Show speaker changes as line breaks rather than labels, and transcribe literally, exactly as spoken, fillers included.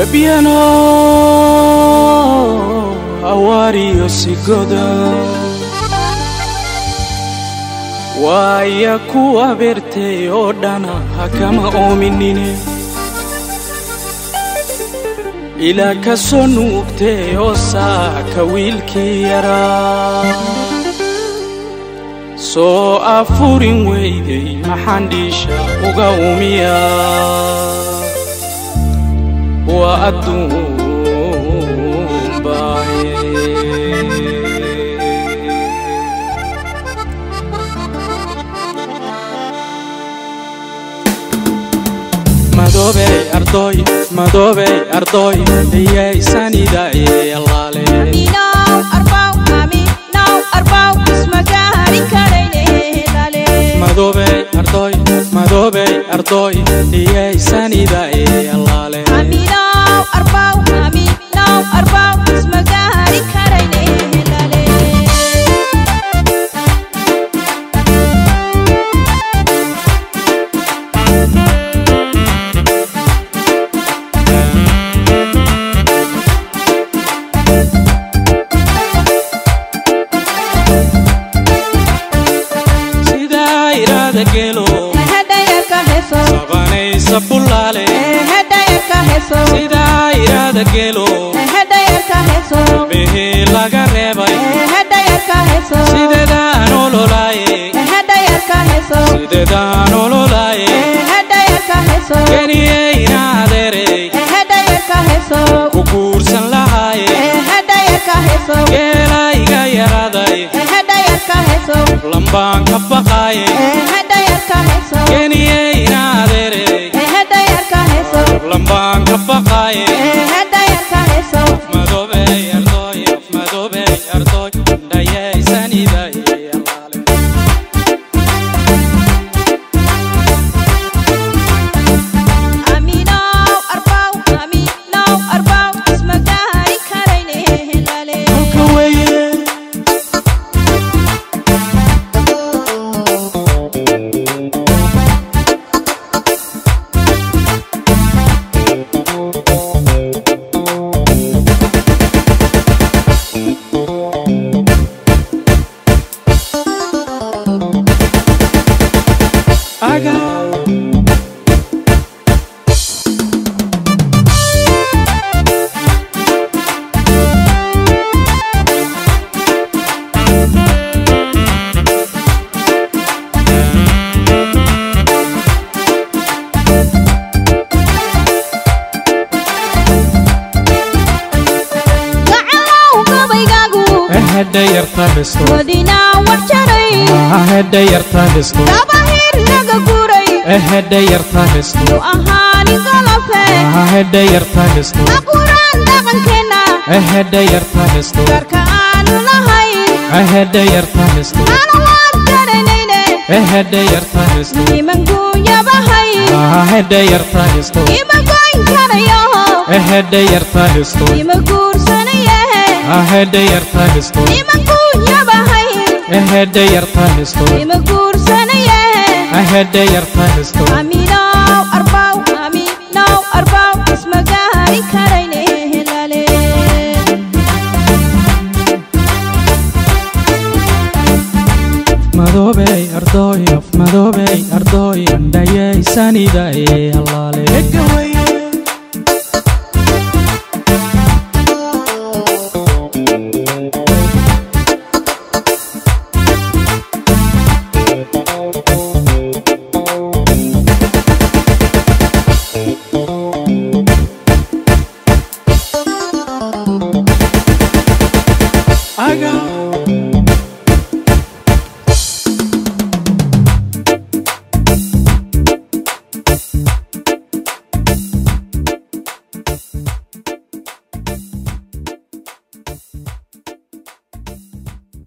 Gabbiano awario sigoda Waya kuwa berte odana hakama ominine Ila kasonukte osaka wilki yara So afurin weyday maxandisha uga umiya wa adun baaye Madobe ardoy madobe ardoy diyay sanida ee allaale
Amino arbaw amino arbaw ismaga harin karayne dale
Madobe ardoy madobe ardoy diyay sanida ee allaale
Amino arbaw amino arbaw ismaga harin karayne dale
Gelo
Hedaya ka heso
Sabanay sa pulale
Hedaya ka heso
Sida irada gelo
Hedaya ka heso
Behe laga rebay
Hedaya ka heso
Sideda nololaye
Hedaya ka heso
Sideda nololaye
Hedaya ka heso
Geniye inadere
Hedaya ka heso
Kukursan lahaye
Hedaya ka heso
Gela iga yaraday
Hedaya ka heso
Lambang kapakaye
Hedaya ka heso
Geniye inadere
Hedaya ka heso
Lambang kapakaye
Hedaya ka heso
Madobe ardoy madobe ardoy dayay sanida ee allaale
Amino arbaw amino arbaw ismaga harin karayne dale
Halka weeye Aga Hedda yarta bisto
wadina warjaray
Hedda yarta bisto
Tabahir naga guray
Hedda yarta bisto
ahani galafe
Hedda yarta bisto
Akuran dhaqankeena
Hedda yarta bisto
garka aanu lahayn
Hedda yarta bisto
aanu waan garanayne
Hedda yarta bisto
niman guunyabahay
Hedda yarta bisto
ima goyn karayo
Hedda yarta bisto
ima guursanaye
Hedda yarta bisto
ima guunyabahay
Hedda yarta bisto
ima guursanaye
Hedda yarta bisto
Amino arbaw amino arbaw ismaga harin karayne dale
Madobe ardoy madobe ardoy dayay sanida ee allaale